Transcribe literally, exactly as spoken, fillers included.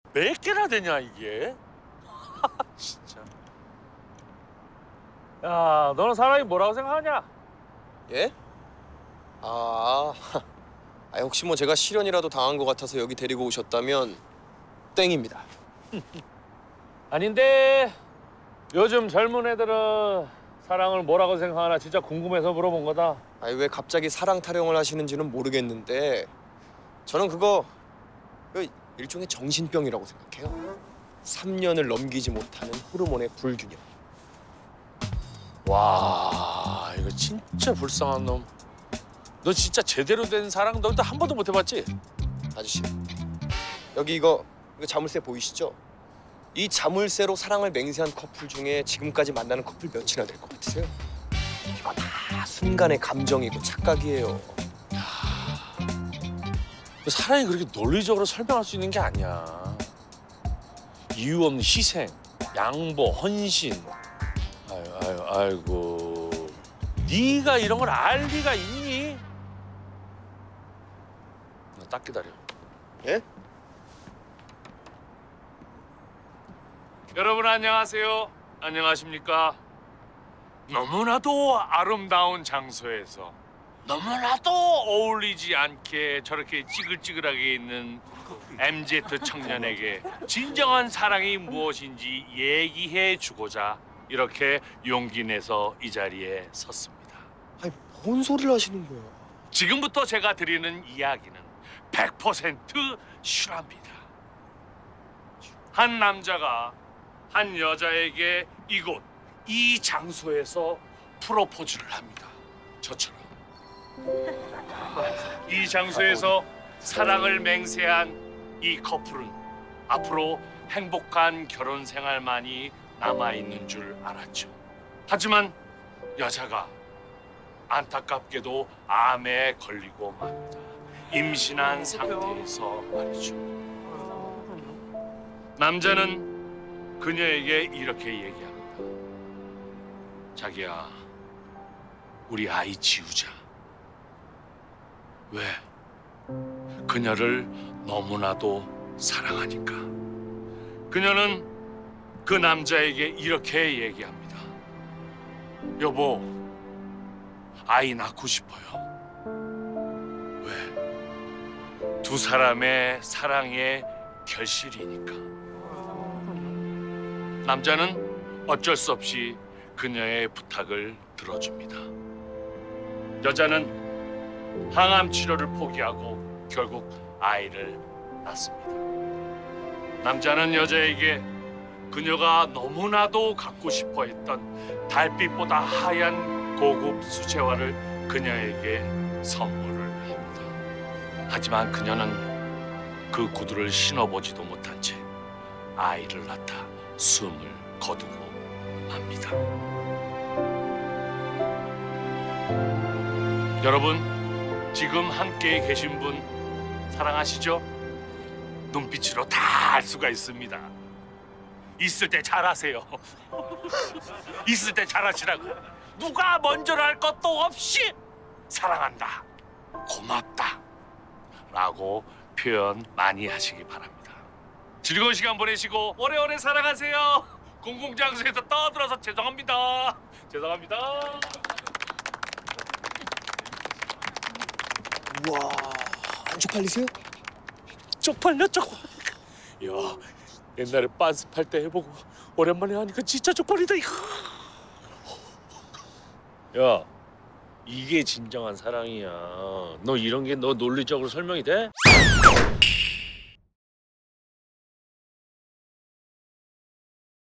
몇 개나 되냐 이게? 진짜. 야, 너는 사람이 뭐라고 생각하냐? 예? 아, 아 혹시 뭐 제가 실연이라도 당한 것 같아서 여기 데리고 오셨다면 땡입니다. 아닌데 요즘 젊은 애들은 사랑을 뭐라고 생각하나 진짜 궁금해서 물어본 거다. 아니 왜 갑자기 사랑 타령을 하시는지는 모르겠는데 저는 그거 그 일종의 정신병이라고 생각해요. 삼 년을 넘기지 못하는 호르몬의 불균형. 와, 이거 진짜 불쌍한 놈. 너 진짜 제대로 된 사랑 너 한 번도 못 해봤지? 아저씨, 여기 이거 이거 자물쇠 보이시죠? 이 자물쇠로 사랑을 맹세한 커플 중에 지금까지 만나는 커플 몇이나 될 것 같으세요? 이거 다 순간의 감정이고 착각이에요. 사랑이 그렇게 논리적으로 설명할 수 있는 게 아니야. 이유 없는 희생, 양보, 헌신. 아유, 아유, 아이고. 네가 이런 걸 알 리가 있니? 너 딱 기다려. 예? 여러분 안녕하세요. 안녕하십니까? 너무나도 아름다운 장소에서 너무나도 어울리지 않게 저렇게 찌글찌글하게 있는 엠지 청년에게 진정한 사랑이 무엇인지 얘기해 주고자 이렇게 용기 내서 이 자리에 섰습니다. 아니 뭔 소리를 하시는 거예요? 지금부터 제가 드리는 이야기는 백 퍼센트 실화입니다. 한 남자가 한 여자에게 이곳, 이 장소에서 프로포즈를 합니다. 저처럼. 이 장소에서 사랑을 맹세한 이 커플은 앞으로 행복한 결혼 생활만이 남아있는 줄 알았죠. 하지만 여자가 안타깝게도 암에 걸리고 맙니다. 임신한 상태에서 말이죠. 남자는 그녀에게 이렇게 얘기합니다. 자기야, 우리 아이 지우자. 왜? 그녀를 너무나도 사랑하니까. 그녀는 그 남자에게 이렇게 얘기합니다. 여보, 아이 낳고 싶어요. 왜? 두 사람의 사랑의 결실이니까. 남자는 어쩔 수 없이 그녀의 부탁을 들어줍니다. 여자는 항암 치료를 포기하고 결국 아이를 낳습니다. 남자는 여자에게 그녀가 너무나도 갖고 싶어 했던 달빛보다 하얀 고급 수채화를 그녀에게 선물을 합니다. 하지만 그녀는 그 구두를 신어보지도 못한 채 아이를 낳다 숨을 거두고 맙니다. 여러분, 지금 함께 계신 분 사랑하시죠? 눈빛으로 다 알 수가 있습니다. 있을 때 잘하세요. 있을 때 잘하시라고. 누가 먼저를 할 것도 없이 사랑한다, 고맙다 라고 표현 많이 하시기 바랍니다. 즐거운 시간 보내시고 오래오래 사랑하세요. 공공장소에서 떠들어서 죄송합니다. 죄송합니다. 우와, 안 쪽팔리세요? 쪽팔려 쪽팔려. 야, 옛날에 빤스 팔 때 해보고 오랜만에 하니까 진짜 쪽팔리다. 야, 이게 진정한 사랑이야. 너 이런 게 너 논리적으로 설명이 돼?